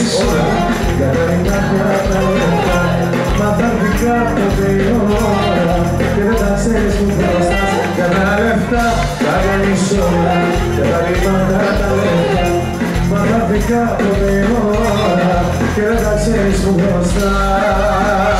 κάνεις όλα για τα λιμάνια τα λεφτά. Μα τα δικά ποτέ η ώρα και δεν τα ξέρεις που χρωστάς. Για τα λεφτά τα κάνεις όλα για τα λιμάνια τα λεφτά. Μα τα δικά ποτέ η ώρα και δεν τα ξέρεις που χρωστάς.